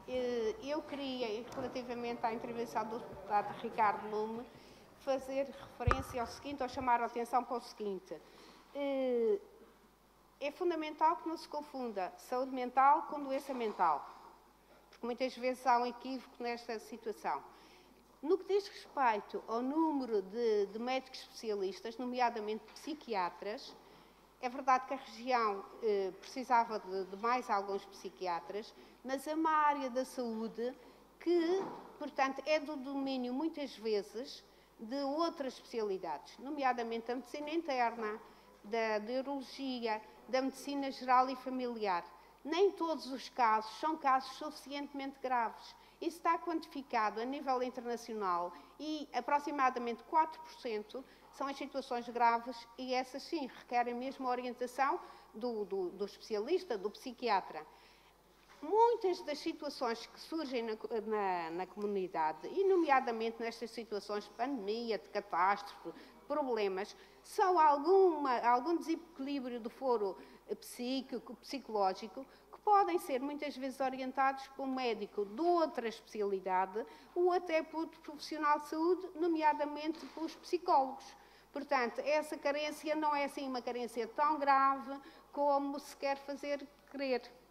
Eu queria, relativamente à intervenção do deputado Ricardo Lume, fazer referência ao seguinte, ou chamar a atenção para o seguinte. É fundamental que não se confunda saúde mental com doença mental, porque muitas vezes há um equívoco nesta situação. No que diz respeito ao número de médicos especialistas, nomeadamente psiquiatras, é verdade que a região precisava de mais alguns psiquiatras, mas é uma área da saúde que, portanto, é do domínio, muitas vezes, de outras especialidades, nomeadamente da medicina interna, da neurologia, da medicina geral e familiar. Nem todos os casos são casos suficientemente graves. Isso está quantificado a nível internacional e aproximadamente 4% são as situações graves e essas sim requerem mesmo a orientação do especialista, do psiquiatra. Muitas das situações que surgem na comunidade, e nomeadamente nestas situações de pandemia, de catástrofe, de problemas, são algum desequilíbrio do foro psíquico, psicológico, que podem ser muitas vezes orientados por um médico de outra especialidade ou até por profissional de saúde, nomeadamente pelos psicólogos. Portanto, essa carência não é assim uma carência tão grave como se quer fazer crer.